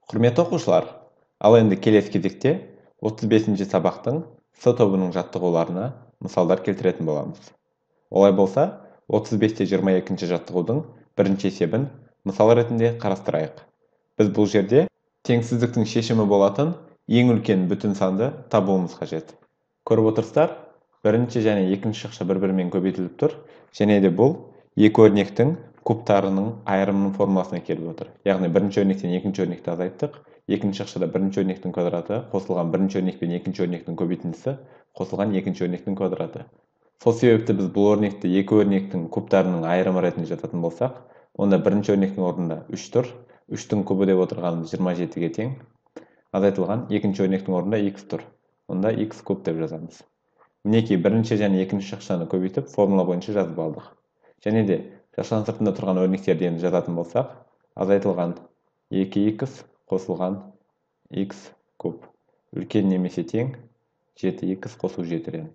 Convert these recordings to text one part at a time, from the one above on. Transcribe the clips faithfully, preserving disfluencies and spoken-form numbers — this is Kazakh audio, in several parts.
Құрметті оқушылар, ал енді келесі кезекте отыз бесінші сабақтың С тобының жаттығуларына мысалдар келтіретін боламыз. Олай болса, отыз бесте жиырма екінші жаттығудың бірінші есебін мысал ретінде қарастырайық. Біз бұл жерде теңсіздіктің шешімі болатын ең үлкен бүтін санды табуымыз қажет. Көріп отырсыздар, бірінші және екінші шақша бір-бірімен көбейтіліп тұр, және де бұл екі өрнектің кубтарының айырымының формуласына келіп отыр. Яғни бірінші өрнектен екінші өрнекті азайттық, екінші шақшада бірінші өрнектің квадраты қосылған бірінші өрнек пен екінші өрнектің көбейтіндісі қосылған екінші өрнектің квадраты. Сол себепті біз бұл өрнекті екі өрнектің кубтарының айырымы ретінде жазатын болсақ, онда бірінші өрнектің орнында үш тұр, үштің кубы деп отырғанымыз жиырма жетіге тең. Азайтылған екінші өрнектің орнында х тұр, онда х куб деп жазамыз. Мінекей бірінші және екінші шақшаны көбейтіп формула бойынша жазып алдық. Және де шақшаның сыртында тұрған өрнектерді енді жазатын болсақ, азайтылған екі х қосылған х куб үлкен немесе тең жеті х қосу жетіден.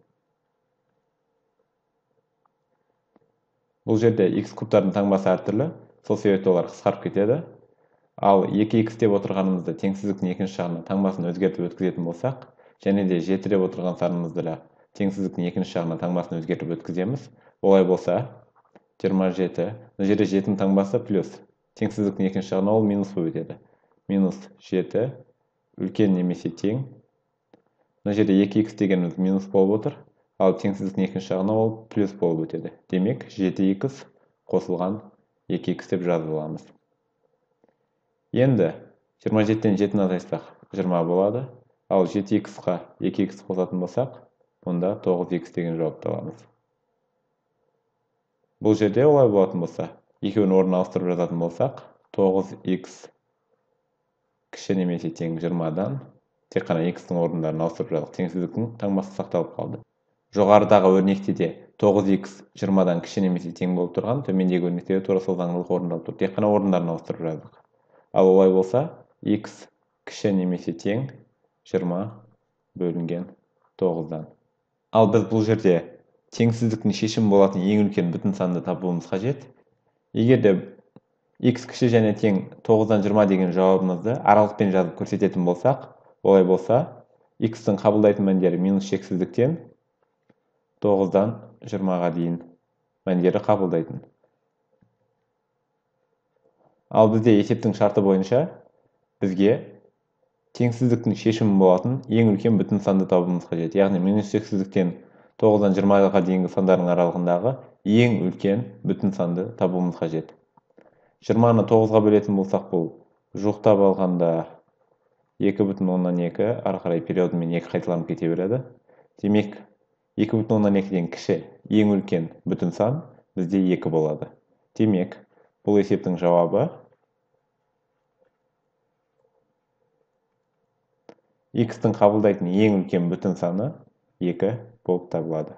Бұл жерде х кубтардың таңбасы әртүрлі, сол себепті олар қысқарып кетеді. Ал екі х деп отырғанымызды теңсіздіктің екінші жағына таңбасын өзгертіп өткізетін болсақ, және де жеті деп отырған санымызды да теңсіздіктің екінші жағына таңбасын өзгертіп өткіземіз. Олай болса, жиырма жеті, мына жерде жетінің таңбасы плюс, теңсіздіктің екінші жағына ол минус болып өтеді. Минус жеті үлкен немесе тең. Мына жерде екі х дегеніміз минус болып отыр, ал теңсіздіктің екінші жағына ол плюс болып өтеді. Демек, жеті х қосылған екі х деп жазып аламыз. Енді жиырма жетіден жетіні азайтсақ жиырма болады, ал жеті х-қа екі х қосатын болсақ, онда тоғыз х деген жауапты аламыз. Бұл жерде олай болатын болса, екеуін орнын ауыстырып жазатын болсақ, тоғыз х кіші немесе тең жиырмадан тек қана х-тың орындарын ауыстырып жаздық, теңсіздіктің таңбасы сақталып қалды. Жоғарыдағы өрнекте де тоғыз х жиырмадан кіші немесе тең болып тұрған, төмендегі өрнекте де тура сол заңдылық орындалып тұр, тек қана орындарын ауыстырып жаздық. Ал олай болса, х кіші немесе тең жиырма бөлінген тоғыздан. Ал біз бұл жерде теңсіздіктің шешімі болатын ең үлкен бүтін санды табуымыз қажет. Егер де х кіші және тең тоғыздан жиырма деген жауабымызды аралықпен жазып көрсететін болсақ, олай болса, х-тың қабылдайтын мәндері минус шексіздіктен тоғыздан жиырмаға дейін мәндері қабылдайтын. Ал бізде есептің шарты бойынша бізге теңсіздіктің шешімі болатын ең үлкен бүтін санды табуымыз қажет. Яғни минус шексіздіктен тоғыздан жиырмаға дейінгі сандардың аралығындағы ең үлкен бүтін санды табуымыз қажет. жиырманы тоғызға бөлетін болсақ, бұл жуықтап алғанда екі бүтін оннан екі, ары қарай периодымен екі қайталанып кете береді. Демек, екі бүтін оннан екіден кіші ең үлкен бүтін сан бізде екі болады. Демек, бұл есептің жауабы х-тың қабылдайтын ең үлкен бүтін саны екі болып табылады.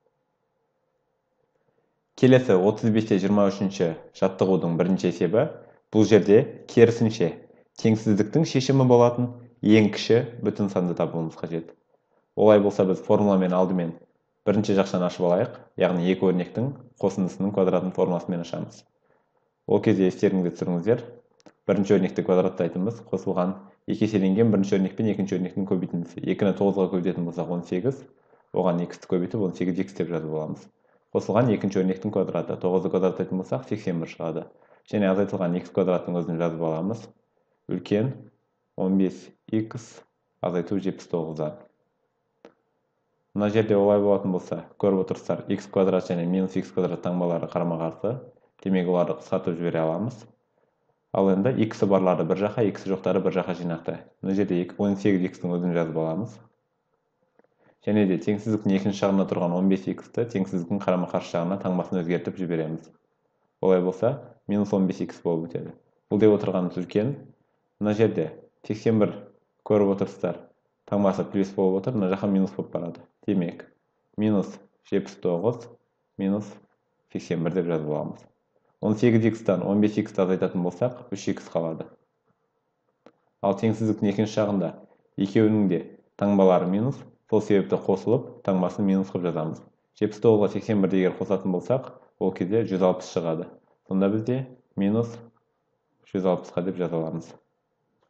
Келесі отыз бесте жиырма үшінші жаттығудың бірінші есебі, бұл жерде керісінше теңсіздіктің шешімі болатын ең кіші бүтін санды табуымыз қажет. Олай болса, біз формуламен алдымен бірінші жақшаны ашып алайық, яғни екі өрнектің қосындысының квадратын формуласымен ашамыз. Ол кезде естеріңізге түсіріңіздер, бірінші өрнекті квадраттайтынбыз, қосылған екі еселенген бірінші өрнек пен екінші өрнектің көбейтіндісі. екіні тоғызға көбейтетін болсақ он сегіз, оған х-ті көбейтіп он сегіз х деп жазып аламыз. Қосылған екінші өрнектің квадраты, тоғызды квадраттайтын болсақ сексен бір шығады. Және азайтылған х квадраттың өзін жазып аламыз. Үлкен он бес х азайту жетпіс тоғыздан. Мына жерде олай болатын болса, көріп отырсыздар, х квадрат және минус х квадрат таңбалары қарама-қарсы, демек оларды қысқартып жібере аламыз. Ал енді х барлары бір жаққа, х жоқтары бір жаққа жинақты. Мына жерде он сегіз х-тың өзін жазып аламыз. Және де теңсіздіктің екінші жағында тұрған он бес х-ті теңсіздіктің қарама-қарсы жағына таңбасын өзгертіп жібереміз. Олай болса, минус он бес х болып өтеді. Бұл деп отырғанымыз үлкен. Мына жерде сексен бір көріп отырсыздар, таңбасы плюс болып отыр, мына жаққа минус болып барады. Демек, минус жетпіс тоғыз минус сексен бір деп жазып аламыз. он сегіз х-тан он бес х-ті азайтатын болсақ, үш х қалады. Ал теңсіздіктің екінші жағында екеуінің де таңбалары минус, сол себепті қосылып, таңбасын минус қылып жазамыз. жетпіс тоғызға сексен бірді егер қосатын болсақ, ол кезде жүз алпыс шығады. Сонда бізде минус жүз алпысқа деп жаза аламыз.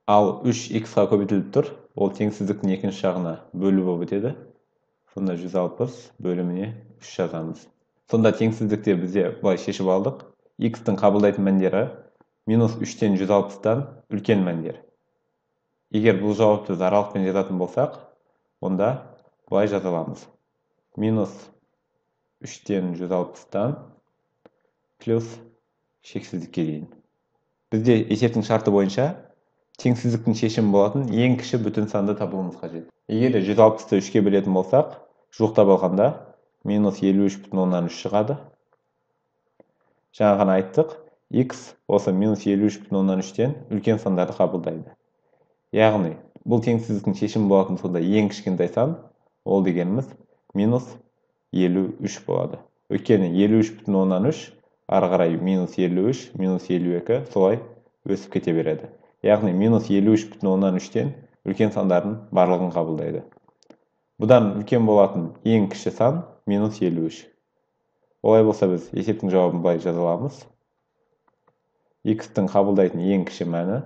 ал үш иксқа көбейтіліп тұр, ол теңсіздіктің екінші жағына бөлу болып өтеді. Сонда жүз алпыс бөліміне үш жазамыз. Сонда теңсіздікте бізде былай шешіп алдық. X-тің қабылдайтын мәндері минус үштен жүз алпыстан үлкен мәндер. Егер бұл жауапты біз аралықпен жазатын болсақ, онда былай жаза аламыз. Минус үштен жүз алпыстан плюс шексіздікке дейін. Бізде есептің шарты бойынша теңсіздіктің шешімі болатын ең кіші бүтін санды табуымыз қажет. Егер жүз алпысты үшке бөлетін болсақ, жуықтап алғанда минус елу үш бүтін оннан үш шығады. Жаңа ғана айттық, x осы минус елу үш бүтін оннан үштен үлкен сандарды қабылдайды. Яғни, бұл теңсіздіктің шешімі болатын сонда ең кішкентай сан, ол дегеніміз минус елу үш болады. Өйткені елу үш бүтін оннан үш ары қарай минус елу үш, минус елу екі солай өсіп кете береді. Яғни минус елу үш бүтін оннан үштен үлкен сандардың барлығын қабылдайды. Бұдан үлкен болатын ең кіші сан минус елу үш. Олай болса біз есептің жауабын былай жаза аламыз. X-тің қабылдайтын ең кіші мәні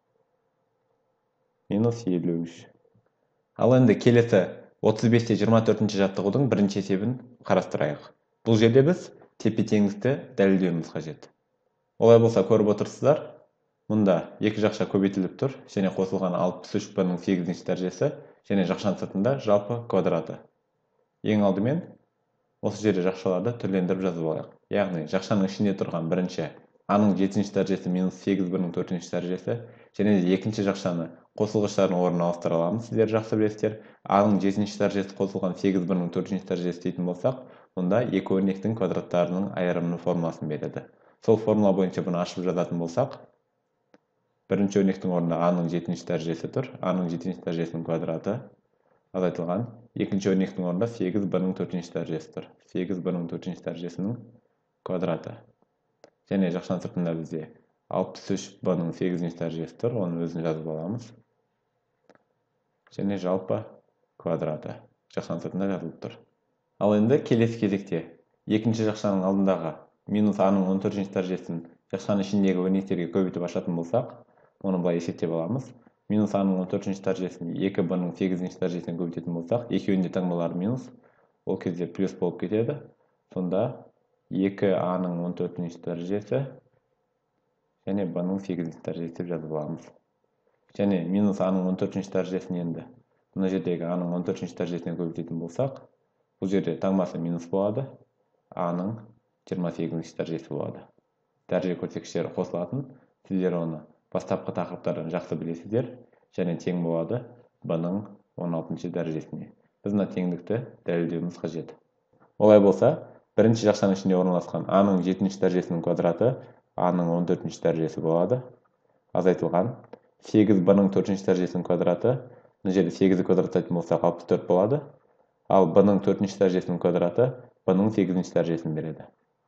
минус елу үш. Ал енді келесі отыз бесте жиырма төртінші жаттығудың бірінші есебін қарастырайық. Бұл жерде біз тепе-теңдікті дәлелдеуіміз қажет. Олай болса көріп отырсыздар, мұнда екі жақша көбейтіліп тұр, және қосылған алпыс үш б-ның сегізінші дәрежесі, және жақшаның сыртында жалпы квадраты. Ең алдымен осы жерде жақшаларды түрлендіріп жазып алайық. Яғни жақшаның ішінде тұрған бірінші а-ның жетінші дәрежесі минус сегіз б-ның төртінші дәрежесі, және де екінші жақшаны қосылғыштардың орнына ауыстыра аламыз. Сіздер жақсы білесіздер. А-ның жетінші дәрежесі қосылған сегіз б-ның төртінші дәрежесі дейтін болсақ, онда екі өрнектің квадраттарының айырымының формуласын береді. Сол формула бойынша бұны ашып жазатын болсақ, бірінші өрнектің орнында а-ның жетінші дәрежесі тұр. А-ның жетінші дәрежесінің квадраты азайтылған. Екінші өрнектің орнында сегіз б-ның төртінші дәрежесі тұр. сегіз б-ның төртінші дәрежесінің квадраты. Және жақшаның сыртында бізде алпыс үш б-ның сегізінші дәрежесі тұр. Оның өзін жазып аламыз. Және жалпы квадраты жақшаның сыртында жазылып тұр. Ал енді келесі кезекте екінші жақшаның алдындағы минус а-ның он төртінші дәрежесін жақшаның ішіндегі өрнектерге көбейтіп ашатын болсақ, оны былай есептеп аламыз. Минус а-ның он төртінші дәрежесін екі б-ның сегізінші дәрежесіне көбейтетін болсақ, екеуінде таңбалары минус, ол кезде плюс болып кетеді. Сонда екі а-ның он төртінші дәрежесі және б-ның сегізінші дәрежесі жазып аламыз. Және минус а-ның он төртінші дәрежесін енді мына жердегі а-ның он төртінші дәрежесіне көбейтетін болсақ, бұл жерде таңбасы минус болады, а-ның жиырма сегізінші дәрежесі болады. Дәреже көрсеткіштері қосылатын, сіздер оны бастапқы тақырыптардан жақсы білесіздер, және тең болады б-ның он алтыншы дәрежесіне. Біз мына теңдікті дәлелдеуіміз қажет. Олай болса, бірінші жақшаның ішінде орналасқан а-ның жетінші дәрежесінің квадраты а-ның он төртінші дәрежесі болады. Азайтылған сегіз б-ның төртінші дәрежесінің квадраты, мына жерде сегізді квадраттайтын болсақ алпыс төрт болады. Ал б-ның төртінші дәрежесінің квадраты б-ның сегізінші дәрежесін береді.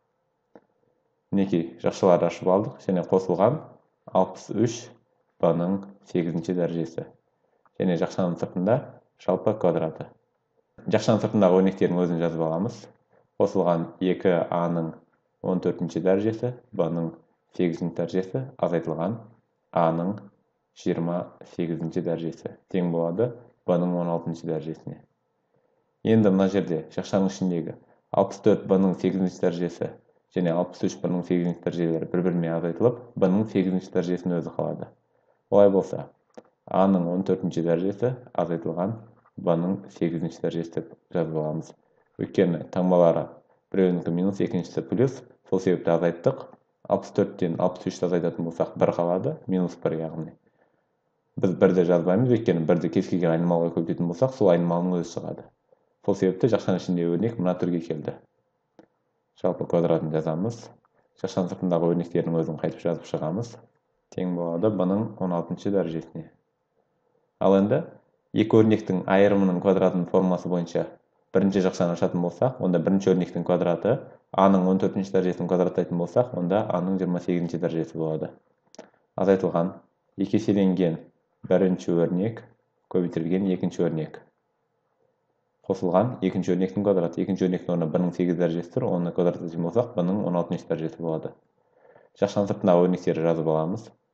Мінекей жақшаларды ашып алдық, және қосылған алпыс үш б-ның сегізінші дәрежесі. Және жақшаның сыртында жалпы квадраты. Жақшаның сыртындағы өрнектердің өзін жазып аламыз. Қосылған екі а-ның он төртінші дәрежесі, б-ның сегізінші дәрежесі, азайтылған а-ның жиырма сегізінші дәрежесі. Тең болады б-ның он алтыншы дәрежесіне. Енді мына жерде жақшаның ішіндегі алпыс төрт б-ның сегізінші дәрежесі және алпыс үш б-ның сегізінші дәрежелері бір-біріне азайтылып, б-ның сегізінші дәрежесінің өзі қалады. Олай болса, а-ның он төртінші дәрежесі азайтылған б-ның сегізінші дәрежесі деп жазып аламыз. Өйткені таңбалары біреуінікі минус, екіншісі плюс, сол себепті азайттық. алпыс төрттен алпыс үшті азайтатын болсақ, бір қалады, минус бір яғни. Біз бірді жазбаймыз, өйткені бірді кез келген айнымалыға көбейтетін болсақ, сол айнымалының өзі шығады. Сол себепті жақшаның ішіндегі өрнек мына түрге келді. Жалпы квадратын жазамыз. Жақшаның сыртындағы өрнектердің өзін қайтып жазып шығамыз. Тең болады б-ның он алтыншы дәрежесіне. Ал енді екі өрнектің айырымының квадратының формуласы бойынша бірінші жақшаны ашатын болсақ, онда бірінші өрнектің квадраты а-ның он төртінші дәрежесін квадраттайтын болсақ, онда а-ның жиырма сегізінші дәрежесі болады. Азайтылған екі еселенген бірінші өрнек көбейтілген екінші өрнек. Қосылған екінші өрнектің квадраты. Екінші өрнектің орнына б-ның сегіз дәрежесі тұр, оны квадраттайтын болсақ, б-ның он алтыншы дәрежесі болады. Жақшаның сыртындағы өрнектерді жазып аламыз.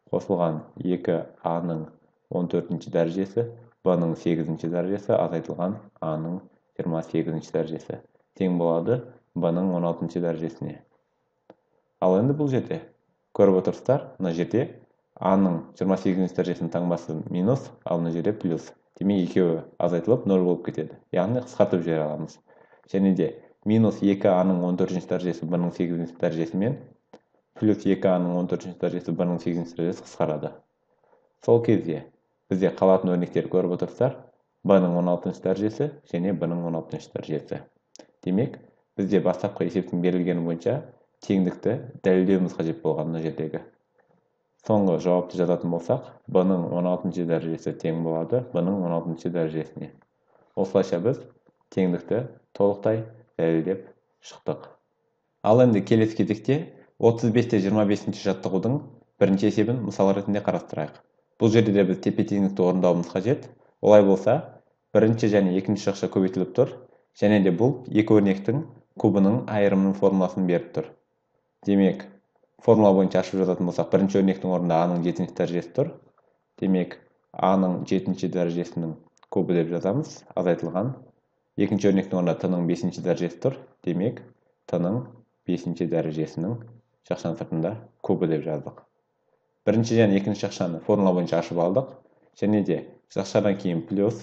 қосылған екі а-ның он төртінші дәрежесі, b-ның сегізінші дәрежесі азайтылған a-ның жиырма сегізінші дәрежесі тең болады b-ның он алтыншы дәрежесіне. Ал енді бұл жерде көріп отырсыздар, мына жерде a-ның жиырма сегізінші дәрежесінің таңбасы минус, ал мына жерде плюс. Демек екеуі азайтылып нөл болып кетеді. Яғни қысқартып жібере аламыз. Және де минус екі а-ның он төртінші дәрежесі b-ның сегізінші дәрежесімен плюс екі а-ның он төртінші дәрежесі b-ның сегізінші дәрежесі қысқарады. Сол кезде бізде қалатын өрнектер көріп отырсыздар, b-ның он алтыншы дәрежесі және b-ның он алтыншы дәрежесі. Демек, бізде бастапқы есептің берілгені бойынша теңдікті дәлелдеуіміз қажет болған мына жердегі. Соңғы жауапты жазатын болсақ, b-ның он алтыншы дәрежесі тең болады b-ның он алтыншы дәрежесіне. Осылайша біз теңдікті толықтай дәлелдеп шықтық. Ал енді келесі кезекте отыз бес те жиырма бесінші жаттығудың бірінші есебін мысал ретінде қарастырайық. Бұл жерде де біз тепе-теңдікті орындауымыз қажет. Олай болса, бірінші және екінші шақша көбейтіліп тұр, және де бұл екі өрнектің кубының айырымының формуласын беріп тұр. Демек, формула бойынша ашып жазатын болсақ, бірінші өрнектің орнында а-ның жетінші дәрежесі тұр. Демек, а-ның жетінші дәрежесінің кубы деп жазамыз, азайтылған. Екінші өрнектің орнында т-ның бесінші дәрежесі тұр. Демек, т-ның бесінші дәрежесінің шақшаның сыртында кубы деп жаздық. Бірінші және екінші шақшаны формула бойынша ашып алдық. Және де шақшадан кейін плюс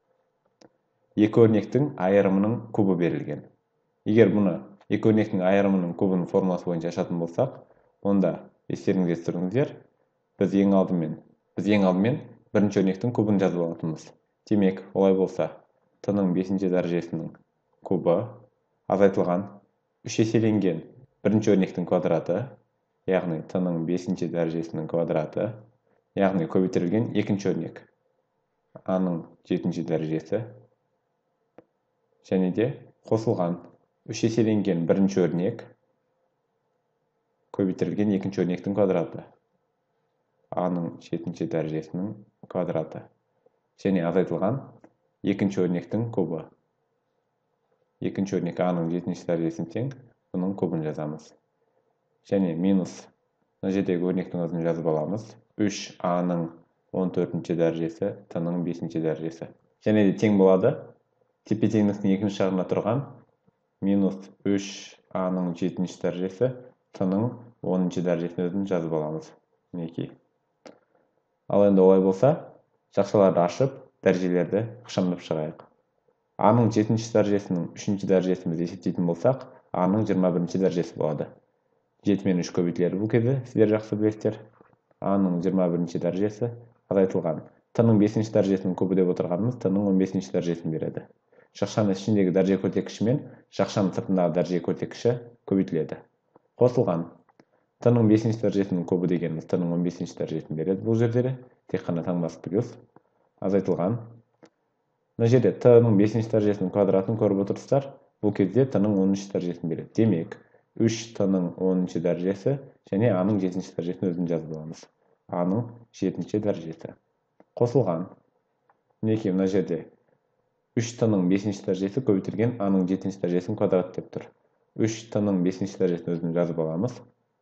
екі өрнектің айырымының кубы берілген. Егер бұны екі өрнектің айырымының кубының формуласы бойынша ашатын болсақ, онда естеріңізге түсіріңіздер, біз ең алдымен, біз ең алдымен бірінші өрнектің кубын жазып алатынбыз. Демек, олай болса, т-ның бесінші дәрежесінің кубы азайтылған үш еселенген бірінші өрнектің квадраты, яғни т-ның бесінші дәрежесінің квадраты, яғни көбейтілген екінші өрнек а-ның жетінші дәрежесі, және де қосылған үш еселенген бірінші өрнек көбейтілген екінші өрнектің квадраты, а-ның жетінші дәрежесінің квадраты, және азайтылған екінші өрнектің кубы. Екінші өрнек а-ның жетінші дәрежесін тең, бұның кубын жазамыз. Және минус, мына жердегі өрнектің өзін жазып аламыз. үш а-ның он төртінші дәрежесі, т-ның бесінші дәрежесі. Және де тең болады. Тепе-теңдіктің екінші жағында тұрған минус үш а-ның жетінші дәрежесі, т-ның оныншы дәрежесін өзін жазып аламыз. Мінекей. Ал енді олай болса, жақшаларды ашып, дәрежелерді ықшамдап шығайық. А-ның жетінші дәрежесінің үшінші дәрежесін біз есептейтін болсақ, а-ның жиырма бірінші дәрежесі болады. жеті мен үш көбейтіледі бұл кезде, сіздер жақсы білесіздер. А-ның жиырма бірінші дәрежесі азайтылған. Т-ның бесінші дәрежесінің кубы деп отырғанымыз т-ның он бесінші дәрежесін береді. Жақшаның ішіндегі дәреже көрсеткіші мен жақшаның сыртындағы дәреже көрсеткіші көбейтіледі. Қосылған. Т-ның бесінші дәрежесінің кубы дегеніміз т-ның он бесінші дәрежесін береді бұл жерде. Тек қана таңбасы плюс. Азайтылған. Мына жерде т-ның бесінші дәрежесінің квадратын көріп отырсыздар. Бұл кезде т-ның оныншы дәрежесін береді. Демек, үш т-ның оныншы дәрежесі және а-ның жетінші дәрежесін өзін жазып аламыз. А-ның жетінші дәрежесі. Қосылған. Мінекей мына жерде үш т-ның бесінші дәрежесі көбейтілген а-ның жетінші дәрежесін квадрат деп тұр. үш т-ның бесінші дәрежесін өзін жазып аламыз.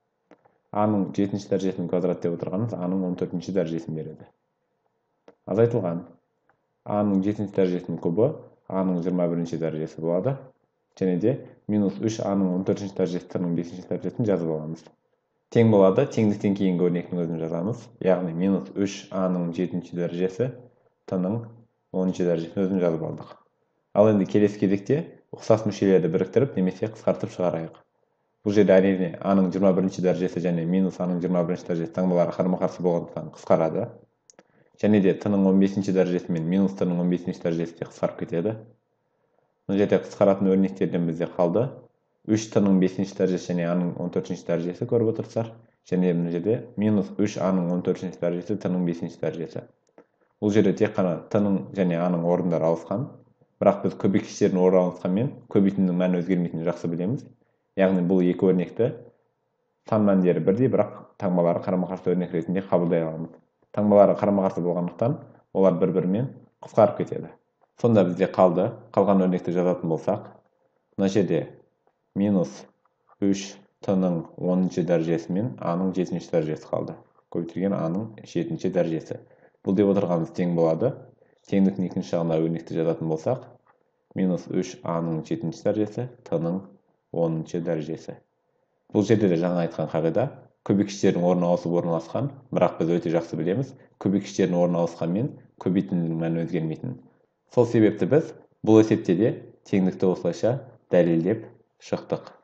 А-ның жетінші дәрежесінің квадрат деп отырғанымыз а-ның он төртінші дәрежесін береді. Азайтылған. А-ның жетінші дәрежесінің кубы а-ның жиырма бірінші дәрежесі болады. Және де минус үш а-ның он төртінші дәрежесі т-ның бесінші дәрежесін жазып аламыз. Тең болады, теңдіктен кейінгі өрнектің өзін жазамыз. Яғни минус үш а-ның жетінші дәрежесі т-ның оныншы дәрежесін өзін жазып алдық. Ал енді келесі кезекте ұқсас мүшелерді біріктіріп немесе қысқартып шығарайық. Бұл жерде әрине а-ның жиырма бірінші дәрежесі және минус а-ның жиырма бірінші дәрежесі таңбалары қарама-қарсы болғандықтан қысқарады. Және де т-ның он бесінші дәрежесі мен минус т-ның он бесінші дәрежесі де қысқарып кетеді. Мына жерде қысқаратын өрнектерден бізде қалды. үш т-ның бесінші дәрежесі және а-ның он төртінші дәрежесі көріп отырсыздар. Және мына жерде минус үш а-ның он төртінші дәрежесі т-ның бесінші дәрежесі. Бұл жерде тек қана т-ның және а-ның орындары ауысқан. Бірақ біз көбейткіштердің орны ауысқанмен көбейтіннің мәні өзгермейтінін жақсы білеміз. Яғни бұл екі өрнекті сан мәндері бірдей, бірақ таңбалары қарама-қарсы өрнек ретінде қабылдай аламыз. Таңбалары қарама-қарсы болғандықтан олар бір-бірімен қысқарып кетеді. Сонда бізде қалды, қалған өрнекті жазатын болсақ, мына жерде минус үш т-ның оныншы дәрежесі мен а-ның жетінші дәрежесі қалды. көбейтілген аның жетінші дәрежесі. Бұл деп отырғанымыз тең болады. Теңдіктің екінші жағына өрнекті жазатын болсақ, минус үш аның жетінші дәрежесі, т-ның оныншы дәрежесі. Бұл жерде де жаңа айтқан қағида, көбейткіштердің орны ауысып орналасқан, бірақ біз өте жақсы білеміз, көбейткіштердің орны ауысқанмен көбейтіндінің мәні өзгермейтінін. Сол себепті біз бұл есепте де теңдікті осылайша дәлелдеп шықтық.